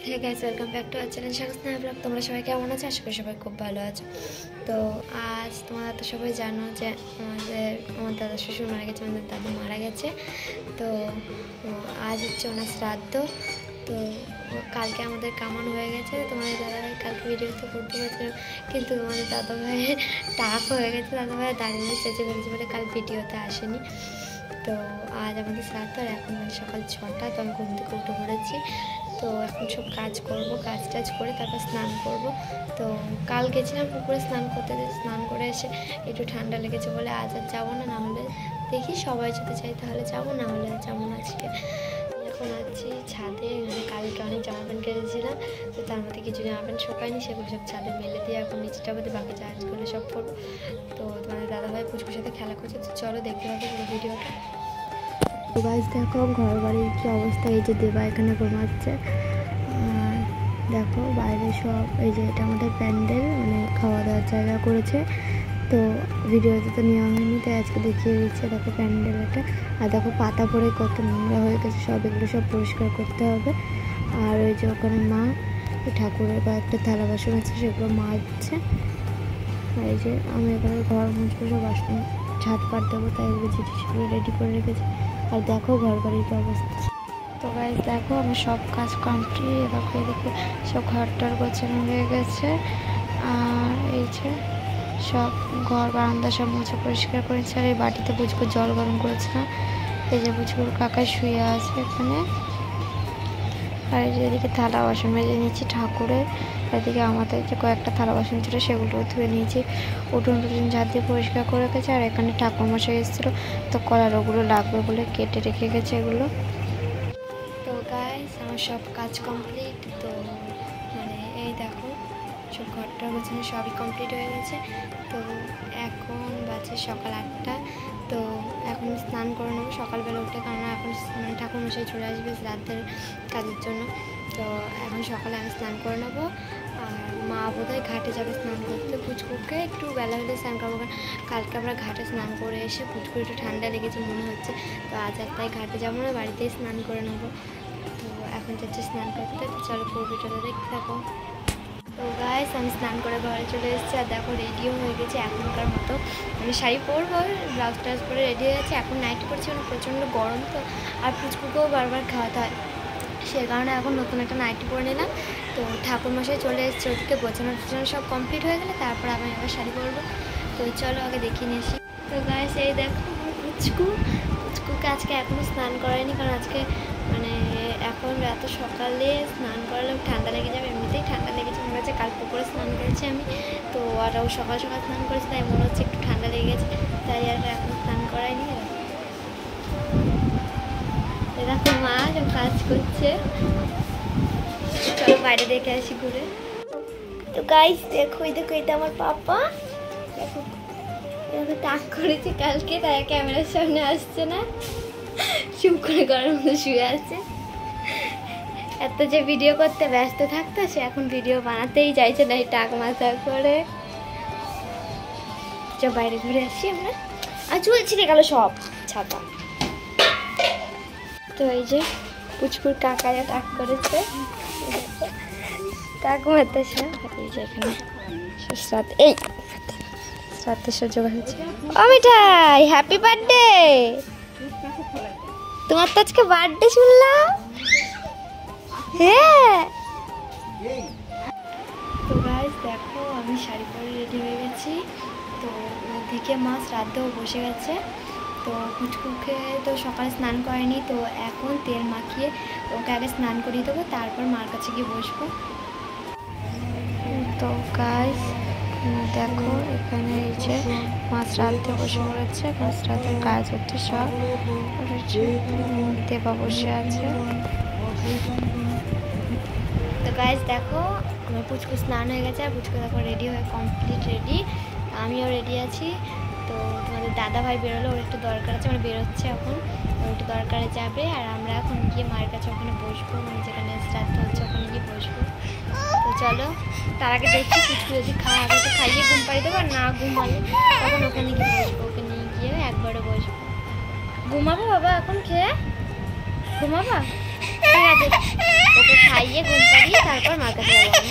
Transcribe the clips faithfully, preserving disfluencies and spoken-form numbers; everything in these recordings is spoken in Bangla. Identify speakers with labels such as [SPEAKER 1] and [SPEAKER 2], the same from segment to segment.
[SPEAKER 1] Hey guys, welcome back to our channel স্বাগত ব্লগ। তোমরা সবাই কেমন আছো? আশা করি সবাই খুব ভালো আছো। তো আজ তোমরা তো সবাই জানো যে আমাদের আমার দাদা শ্বশুর মারা গেছে, আমাদের দাদু মারা গেছে। তো আজ হচ্ছে ওনার শ্রাদ্ধ। তো কালকে আমাদের কামানো হয়ে গেছে। তোমাদের দাদাভাই কালকে ভিডিওতে করতে পারছিলাম, কিন্তু তোমাদের দাদাভাইয়ের টাক হয়ে গেছে। দাদাভাই দাঁড়িয়ে চেঁচে ফেলেছে বলে কাল ভিডিওতে আসেনি। তো আজ আমাদের শ্রাদ্ধ, আর এখন মানে সকাল ছটা। তো আমি ঘুম থেকে উঠে পড়েছি। তো এখন সব কাজ করব, কাজ টাজ করে তারপর স্নান করব। তো কাল গেছিলাম পুকুরে স্নান করতে, স্নান করে এসে একটু ঠান্ডা লেগেছে বলে আজ আর যাবো না। নাহলে দেখি সবাই যদি চাই তাহলে যাবো, না হলে যাবো না আজকে। এখন আছি ছাদে। মানে কালকে অনেক জামা প্যান্ট কেটেছিলাম, তো তার মধ্যে কিছু জামা প্যান্ট শোকায়নি, সেগুলো সব ছাদে মেলে দিয়ে এখন নিচেটা মধ্যে বাকি কাজগুলো সব করবো। তো তোমাদের দাদাভাই পুচকুর সাথে খেলা করছে। তো চলো দেখতে পাবো পুরো ভিডিওটা। তো গাইস দেখো ঘর বাড়ির কী অবস্থা। এই যে দেবা এখানে ঘুমাচ্ছে, আর দেখো বাইরে সব। এই যে এটা আমাদের প্যান্ডেল, মানে খাওয়া দাওয়ার জায়গা করেছে। তো ভিডিওতে তো নেওয়া হয়নি, তাই আজকে দেখিয়ে দিচ্ছে। দেখো প্যান্ডেল এটা, আর দেখো পাতা পরে কত নোংরা হয়ে গেছে সব, এগুলো সব পরিষ্কার করতে হবে। আর ওই যে ওখানে মা ঠাকুরের কয়েকটা থালা বাসন আছে, সেগুলো মাজছে। আর এই যে আমি এখানে ঘর মুছবো, সব বাসন ছাদ পাট দেবো, তাই এগুলো জিনিসগুলো রেডি করে রেখেছি। আর দেখো ঘর বাড়ির অবস্থা। তো গাইস দেখো আমার সব কাজ কমপ্লিট। দেখো এদিকে সব ঘরটার গোছানো হয়ে গেছে। আর এই যে সব ঘর বারান্দা সব মুছে পরিষ্কার করেছে। আর এই বাটিতে বুঝবো জল গরম করেছে না। এই যে বুঝবুর কাকা শুয়ে আছে এখানে। আর এই যে এদিকে থালা বাসন মেজে নিয়েছি ঠাকুরের। এদিকে আমাদের যে কয়েকটা থালা বাসন ছিল সেগুলো ধুয়ে নিয়েছি, উঠোন টুটুন ঝাঁট দিয়ে পরিষ্কার করে রেখেছে। আর এখানে ঠাকুর মশাই এসেছিলো, তো কলার ওগুলো লাগবে বলে কেটে রেখে গেছে এগুলো। তো গাইস আমার সব কাজ কমপ্লিট। তো মানে এই দেখো সব ঘরটা গোছানো সবই কমপ্লিট হয়ে গেছে। তো এখন বাজে সকাল আটটা। তো এখন স্নান করে নেবো সকালবেলা উঠে, কারণ এখন মানে ঠাকুরমশাই চলে আসবে রাতের কাজের জন্য। তো এখন সকালে আমি স্নান করে নেবো। আর মা বোধহয় ঘাটে যাবে স্নান করতে। পুচকুকে একটু বেলা হলে স্নান করবো, কারণ কালকে আমরা ঘাটে স্নান করে এসে পুচকু একটু ঠান্ডা লেগেছে মনে হচ্ছে। তো আজ আর তাই ঘাটে যাবো না, বাড়িতেই স্নান করে নেবো। তো এখন যাচ্ছে স্নান করতে। তো চলো পুরো ভিডিওটা দেখতে থাকো। তো গাইস আমি স্নান করে ঘরে চলে এসেছি। আর দেখো রেডিও হয়ে গেছে এখনকার মতো। আমি শাড়ি পরবো, ব্লাউজ ট্লাউজ পরে রেডি হয়ে গেছে। এখন নাইটি পরছি, মানে প্রচণ্ড গরম তো, আর পুচকুকেও বারবার খাওয়াতে হয়, সে কারণে এখন নতুন একটা নাইটি পরে নিলাম। তো ঠাকুরমশাই চলে এসেছে, ওদিকে গোছানো টোছানো সব কমপ্লিট হয়ে গেলে তারপর আমি আবার শাড়ি পরবো। তো চলো আগে দেখিয়ে নিয়ে আসি। তো গাইস এই দেখো পুচকু, পুচকুকে আজকে এখনও স্নান করায়নি, কারণ আজকে মানে এখন এত সকালে স্নান করালে ঠান্ডা লেগে যাবে। এমনিতেই ঠান্ডা লেগেছে মনে হচ্ছে, কাল পুকুরে স্নান করেছি আমি। তো আর ও সকাল সকাল স্নান করেছে, তাই মনে হচ্ছে একটু ঠান্ডা লেগে গেছে, তাই আর এখন স্নান করায়নি। দেখো মা সব কাজ করছে, চলো বাইরে দেখে আসি ঘুরে। তো গাইস দেখো, এই দেখো এটা আমার পাপা। দেখো এভাবে টাক করেছে কালকে, তাই ক্যামেরার সামনে আসছে না, চুপ করে ঘরের মধ্যে শুয়ে আছে। এত যে ভিডিও করতে ব্যস্ত থাকতো, সে এখন ভিডিও বানাতেই চাইছে না, এই টাক মাথা করে। চল বাইরে ঘুরে আসি আমরা। আর চুল ছিঁড়ে গেল সব ছাতা। তো এই যে পুচকুর কাকারা টাক করেছে, টাক মারতে এই যে এখানে শ্রাদ্ধ, এই শ্রাদ্ধের সহ্য হয়েছে। ও মিঠাই হ্যাপি বার্থডে, তোমার তো আজকে বার্থডে শুনলাম। হ্যাঁ তো গাইস দেখো আমি শাড়ি পরে রেডি হয়ে গেছি। তো ওদিকে মা শ্রাদ্ধেও বসে গেছে। তো পুচকুকে তো সকালে স্নান করেনি, তো এখন তেল মাখিয়ে ওকে আগে স্নান করিয়ে দেবো, তারপর মার কাছে গিয়ে বসবো। তো গাইস দেখো এখানে এই যে মা শ্রাদ্ধে বসে পড়েছে, এখন শ্রাদ্ধের কাজ হচ্ছে সব। দেবা বসে আছে। তো গাইস দেখো আমার পুচকু স্নান হয়ে গেছে, আর পুচকু দেখো রেডি হয়ে কমপ্লিট রেডি, আমিও রেডি আছি। তো তোমাদের দাদা ভাই বেরোলো, ওর একটু দরকার আছে, মানে বেরোচ্ছে এখন, ওর একটু দরকারে যাবে। আর আমরা এখন গিয়ে মায়ের কাছে ওখানে বসবো, মানে যেখানে শ্রাদ্ধ হচ্ছে ওখানে গিয়ে বসবো। তো চলো তার আগে দেখছি পুচকু যদি খাওয়া হবে তো খাইয়ে ঘুম পাড়িয়ে দেবো, আর না ঘুমালে তখন ওখানে গিয়ে বসবো, ওকে নিয়ে গিয়ে একবারে বসবো। ঘুমাবো বাবা এখন খেয়ে? ঘুমাবা? ঠিক আছে, ওকে খাইয়ে ঘুম পাড়িয়ে তারপর মার কাছে যাবো আমি।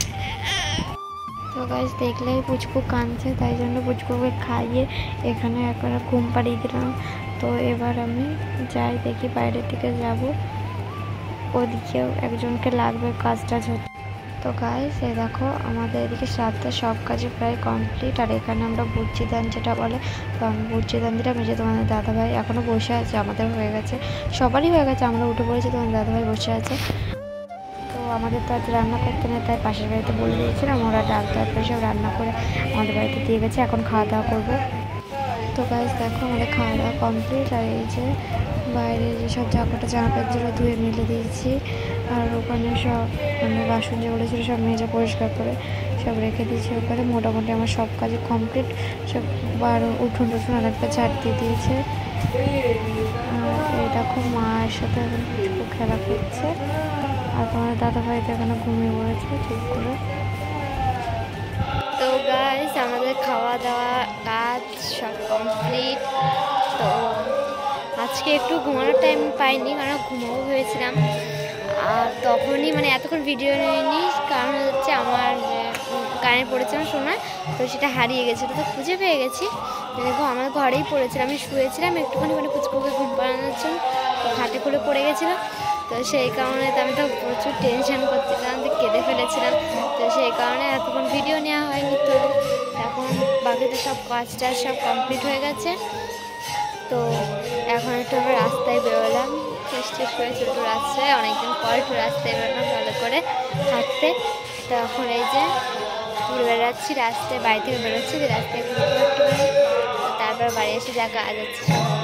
[SPEAKER 1] তো গাইস দেখলেই পুচকু কাঁদছে, তাই জন্য পুচকুকে খাইয়ে এখানে একবার ঘুম পাড়িয়ে দিলাম। তো এবার আমি যাই দেখি বাইরের দিকে যাব, ওদিকেও একজনকে লাগবে, কাজ টাজ হচ্ছে। তো গাইস এই দেখো আমাদের এদিকে সাতটা সব কাজে প্রায় কমপ্লিট। আর এখানে আমরা বুচ্চি দান যেটা বলে, তো আমি বুচ্চি দান দিলাম। এই যে তোমাদের দাদাভাই এখনও বসে আছে, আমাদের হয়ে গেছে, সবারই হয়ে গেছে, আমরা উঠে পড়েছি, তোমাদের দাদাভাই বসে আছে। তো আমাদের তো আজ রান্না করতে নেই, তাই পাশের বাড়িতে বলে দিয়েছিলাম, ওরা ডাল তরকারি সব রান্না করে আমাদের বাড়িতে দিয়ে গেছে, এখন খাওয়া দাওয়া করবো। তো গাইস দেখো আমাদের খাওয়া দাওয়া কমপ্লিট। আর এই যে বাইরে যেসব জামাটা জামা প্যান্টগুলো ধুয়ে মেলে দিয়েছি, আর ওখানে সব মানে বাসন যেগুলো ছিল সব মেজে পরিষ্কার করে সব রেখে দিয়েছি ওখানে। মোটামুটি আমার সব কাজে কমপ্লিট, সব বার উঠুন টুঠুন অনেকটা ঝাড় দিয়ে দিয়েছে। আর এই দেখো মায়ের সাথে এখন কিছু খেলা করছে, আর তোমার দাদা ভাই তো এখানে ঘুমিয়ে পড়েছে ঠিক করে। তো গাইস আমাদের খাওয়া দাওয়া কাজ সব কমপ্লিট। তো আজকে একটু ঘুমানোর টাইম পাইনি, কারণ ঘুমাবো ভেবেছিলাম, আর তখনই মানে এতক্ষণ ভিডিও নিইনি, কারণ হচ্ছে আমার কানে পড়েছিলাম সময়, তো সেটা হারিয়ে গেছিলো, তো খুঁজে পেয়ে গেছি। দেখো আমার ঘরেই পড়েছিলাম, আমি শুয়েছিলাম একটুখানি মানে পুচকুকে ঘুম পাড়ানোর জন্য, তো খাটে খুলে পড়ে গেছিলো। তো সেই কারণে তো আমি তো প্রচুর টেনশন করছিলাম, তো কেঁদে ফেলেছিলাম, তো সেই কারণে এতক্ষণ ভিডিও নেওয়া হয়নি। তো এখন বাকিতে সব কাজটা সব কমপ্লিট হয়ে গেছে। তো এখন একটু আমরা রাস্তায় বেরোলাম, টেস্ট টেস্ট করে ছোটো রাস্তায়, অনেকদিন পর একটু রাস্তায় বেরোলাম ভালো করে হাঁটতে। তো এখন এই যে ঘুরে বেড়াচ্ছি রাস্তায়, বাড়ি থেকে বেরোচ্ছি, রাস্তায় ঘুরে একটু, তারপর বাড়ি এসে যা কাজ হচ্ছে সব